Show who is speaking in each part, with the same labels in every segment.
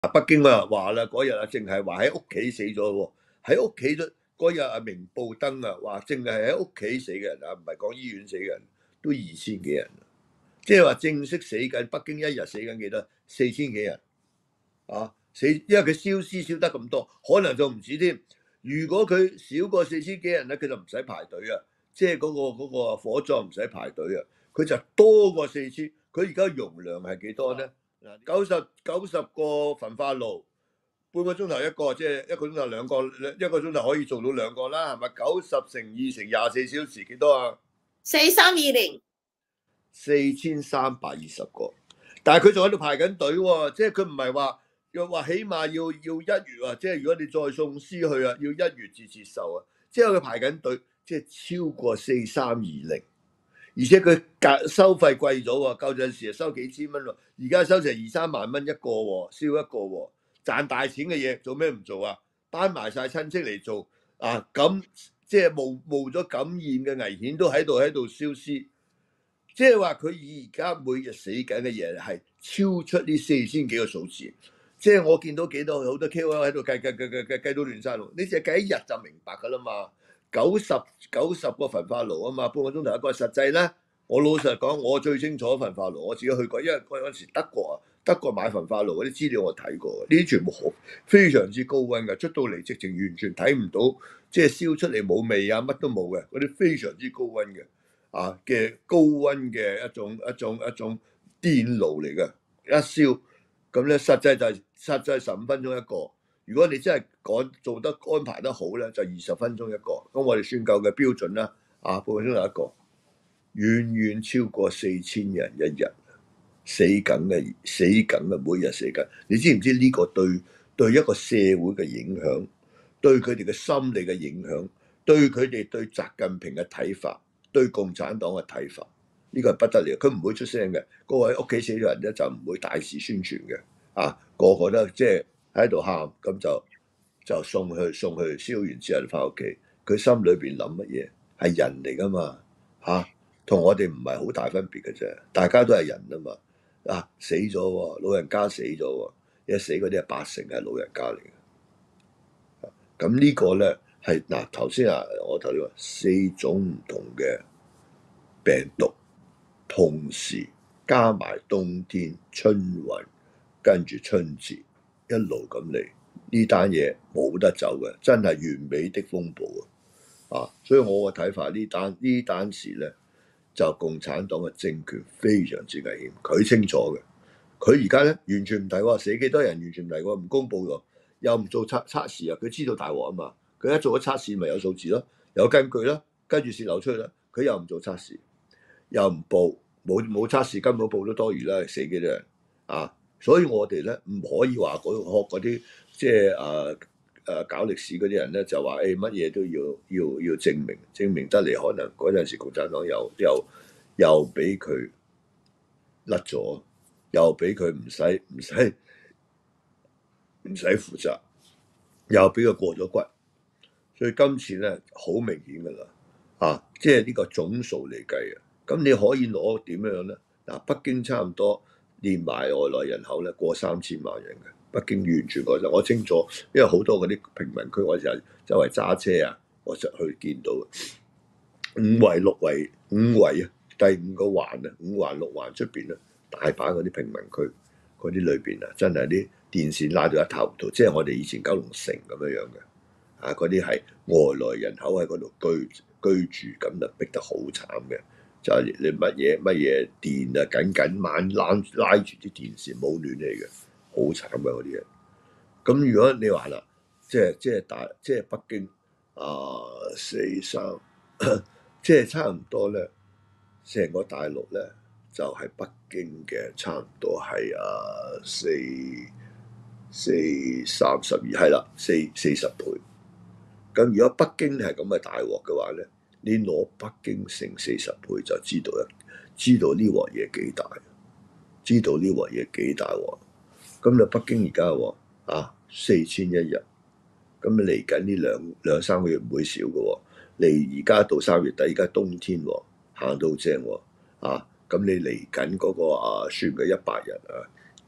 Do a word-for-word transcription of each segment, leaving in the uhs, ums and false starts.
Speaker 1: 北京啊話啦，嗰日啊淨係話喺屋企死咗喎，喺屋企都嗰日啊明報登啊話，淨係喺屋企死嘅人啊，唔係講醫院死嘅人，都二千幾人，即係話正式死緊，北京一日死緊幾多？四千幾人啊死，因為佢燒屍燒得咁多，可能就唔止添。如果佢少過四千幾人咧，佢就唔使排隊啊，即係嗰個嗰個火葬唔使排隊啊，佢就多過四千。佢而家容量係幾多咧？嗱，九十九十個焚化爐，半個鐘頭一個，即係一個鐘頭兩個，一個鐘頭可以做到兩個啦，係咪？九十乘二乘廿四小時幾多啊？
Speaker 2: 四三二零，
Speaker 1: 四千三百二十個，但係佢仲喺度排緊隊喎，即係佢唔係話又話起碼要要一月啊，即係如果你再送屍去啊，要一月至接受啊，即係佢排緊隊，即係超過四三二零。而且佢價收費貴咗喎，舊陣時收幾千蚊喎，而家收成二三萬蚊一個喎，燒一個喎，賺大錢嘅嘢做咩唔做啊？班埋晒親戚嚟做啊，咁即係冒冒咗感染嘅危險都喺度喺度燒屍，即係話佢而家每日死緊嘅嘢係超出呢四千幾個數字，即係我見到幾多好多 K O L 喺度計計計計計計到亂晒龍，你淨係計一日就明白㗎啦嘛。九十九十個焚化爐啊嘛，半個鐘頭一個。實際咧，我老實講，我最清楚焚化爐，我自己去過，因為嗰陣時德國啊，德國買焚化爐嗰啲資料我睇過，呢啲全部好非常之高溫嘅，出到嚟直情完全睇唔到，即係燒出嚟冇味啊，乜都冇嘅，嗰啲非常之高溫嘅啊嘅高溫嘅一種一種一種電爐嚟嘅，一燒咁咧，實際就係、實際十五分鐘一個。如果你真係趕做得安排得好咧，就二十分鐘一個。咁我哋算夠嘅標準啦，啊，半個鐘頭一個，遠遠超過四千人一日死緊嘅，死緊嘅，每日死緊。你知唔知呢個對對一個社會嘅影響，對佢哋嘅心理嘅影響，對佢哋對習近平嘅睇法，對共產黨嘅睇法，呢、這個係不得了。佢唔會出聲嘅，各位屋企死咗人咧就唔會大肆宣傳嘅，啊，個個都即係。喺度喊，咁就就送去送去燒完之後翻屋企。佢心裏邊諗乜嘢？係人嚟噶嘛嚇，同、啊、我哋唔係好大分別嘅啫。大家都係人啊嘛。啊，死咗喎，老人家死咗喎，一死嗰啲係八成係老人家嚟嘅。咁、啊、呢個咧係嗱頭先啊，我頭先話四種唔同嘅病毒，同時加埋冬天春運，跟住春節。一路咁嚟，呢單嘢冇得走嘅，真係完美的風暴啊！啊，所以我嘅睇法呢單呢單事咧，就共產黨嘅政權非常之危險，佢清楚嘅。佢而家咧完全唔提喎，死幾多人完全唔提喎，唔公佈喎，又唔做測測試啊！佢知道大鑊啊嘛，佢一做咗測試咪有數字咯，有根據咯，跟住泄漏出去啦。佢又唔做測試，又唔報，冇冇測試根本報都多餘啦，死幾多人啊！所以我哋咧唔可以話嗰學嗰啲即係誒誒搞歷史嗰啲人咧就話誒乜嘢都要要要證明，證明得嚟可能嗰陣時共產黨又又又俾佢甩咗，又俾佢唔使唔使唔使負責，又俾佢過咗骨，所以今次咧好明顯㗎啦，啊，即係呢個總數嚟計啊，咁你可以攞點樣咧？嗱，北京差唔多。連埋外來人口咧過三千萬人嘅，北京完全過晒。我清楚，因為好多嗰啲平民區，我就周圍揸車啊，我實去見到五環六環五環啊，第五個環啊，五環六環出邊啊，大把嗰啲平民區，嗰啲裏邊啊，真係啲電線拉到一塌糊塗，即係我哋以前九龍城咁樣樣嘅，啊，嗰啲係外來人口喺嗰度居居住，咁就逼得好慘嘅。就係你乜嘢乜嘢電啊，緊緊晚拉拉住啲電線冇暖氣嘅，好慘嘅嗰啲嘢。咁如果你話啦，即係即係大即係北京啊四三，即係差唔多咧，成個大陸咧就係、是、北京嘅差唔多係啊四四三十二係啦，四四十倍。咁如果北京係咁嘅大鑊嘅話咧？你攞北京乘四十倍就知道啦，知道呢鑊嘢幾大，知道呢鑊嘢幾大鑊。咁你北京而家喎啊四千一日，咁你嚟緊呢兩兩三個月唔會少嘅喎。嚟而家到三月底，而家冬天喎，行到正喎啊！咁你嚟緊嗰個啊算嘅一百日啊，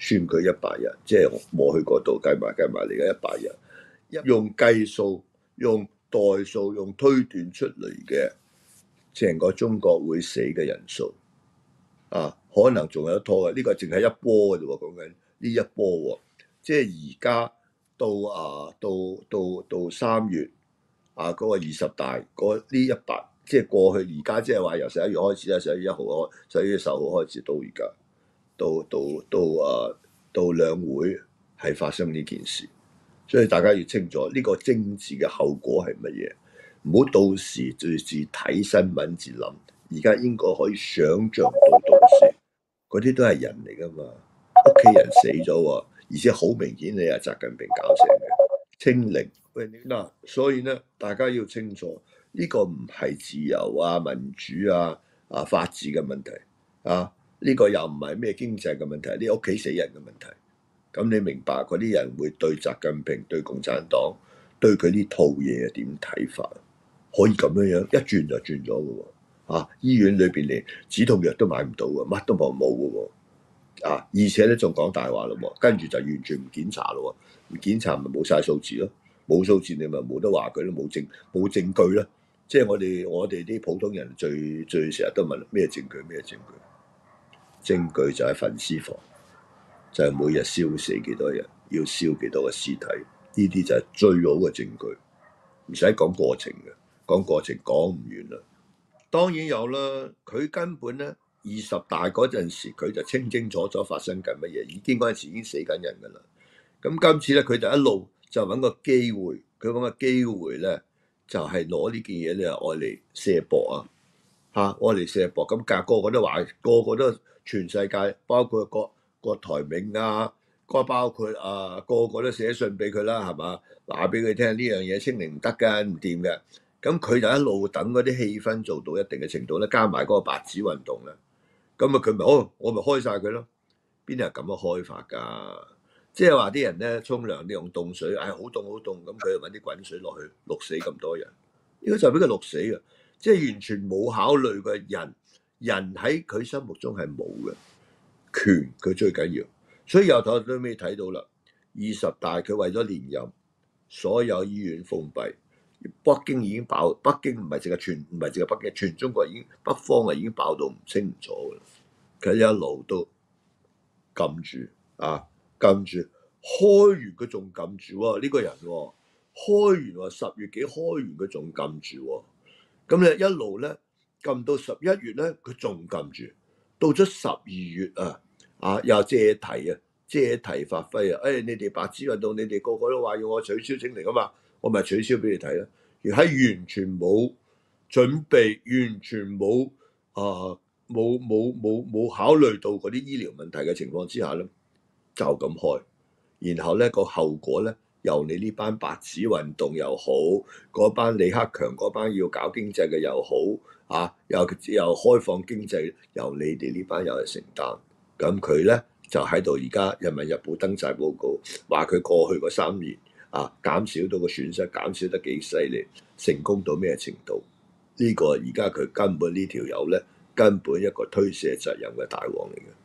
Speaker 1: 算佢一百日，即係我去嗰度計埋計埋嚟嘅一百日，用計數、用代數、用推斷出嚟嘅成個中國會死嘅人數啊，可能仲有得拖嘅。呢、這個淨係一波嘅啫喎，講緊呢一波喎，即係而家到啊到到到三月啊嗰、那個二十大嗰呢一百，即係過去而家即係話由十一月開始啦，十一月一號開，十一月十號開始到而家。到到到啊到兩會係發生呢件事，所以大家要清楚呢個政治嘅後果係乜嘢，唔好到時就自睇新聞至諗，而家應該可以想像到到時嗰啲都係人嚟噶嘛，屋企人死咗喎，而且好明顯你係習近平搞成嘅清零。喂嗱，所以咧大家要清楚呢個唔係自由啊、民主啊、啊法治嘅問題啊。呢個又唔係咩經濟嘅問題，呢屋企死人嘅問題。咁你明白嗰啲人會對習近平、對共產黨、對佢呢套嘢點睇法？可以咁樣樣一轉就轉咗嘅喎。啊，醫院裏邊連止痛藥都買唔到嘅，乜都冇冇嘅喎。啊，而且咧仲講大話咯喎，跟住就完全唔檢查咯喎，唔檢查咪冇晒數字咯，冇數字你咪冇得話佢咯，冇證冇證據咯。即係我哋我哋啲普通人最最成日都問咩證據咩證據？證據就係焚屍房，就係、是、每日燒死幾多人，要燒幾多個屍體，呢啲就係最好嘅證據，唔使講過程嘅，講過程講唔完啦。當然有啦，佢根本咧二十大嗰陣時，佢就清清楚楚發生緊乜嘢，已經嗰陣時已經死緊人噶啦。咁今次咧，佢就一路就揾個機會，佢揾個機會咧，就係攞呢件嘢咧，愛嚟射博啊，嚇愛嚟射博。咁隔個個都話，個個都。全世界包括郭郭台銘啊，個包括啊個個都寫信俾佢啦，係嘛？話俾佢聽呢樣嘢清零唔得嘅，唔掂嘅。咁佢就一路等嗰啲氣氛做到一定嘅程度咧，加埋嗰個白紙運動咧，咁啊佢咪哦，我咪開晒佢咯。邊啲人咁樣開法㗎？即係話啲人咧沖涼，你用凍水，唉好凍好凍，咁佢就揾啲滾水落去，淥死咁多人。呢個就俾佢淥死嘅，即係完全冇考慮過人。人喺佢心目中係冇嘅權，佢最緊要，所以由頭到尾睇到啦。二十大佢為咗連任，所有醫院封閉，北京已經爆，北京唔係淨係全，唔係淨係北京，全中國已經北方啊已經爆到唔清唔楚嘅啦。佢一路都撳住啊，撳住，開完佢仲撳住喎，呢個人喎，開完話十月幾開完佢仲撳住喎，咁你一路咧。撳到十一月咧，佢仲撳住。到咗十二月啊，啊又借題啊，借題發揮啊！誒、哎，你哋白紙運動，你哋個個都話要我取消清零啊嘛，我咪取消俾你睇啦。而喺完全冇準備、完全冇啊冇冇冇冇考慮到嗰啲醫療問題嘅情況之下咧，就咁開。然後咧個後果咧，由你呢班白紙運動又好，嗰班李克強嗰班要搞經濟嘅又好。啊！又又開放經濟，由你哋呢班又去承擔，咁佢咧就喺度而家《人民日報》登晒報告，話佢過去嗰三年啊減少到個損失減少得幾犀利，成功到咩程度？呢、這個而家佢根本呢條友咧根本一個推卸責任嘅大王嚟嘅。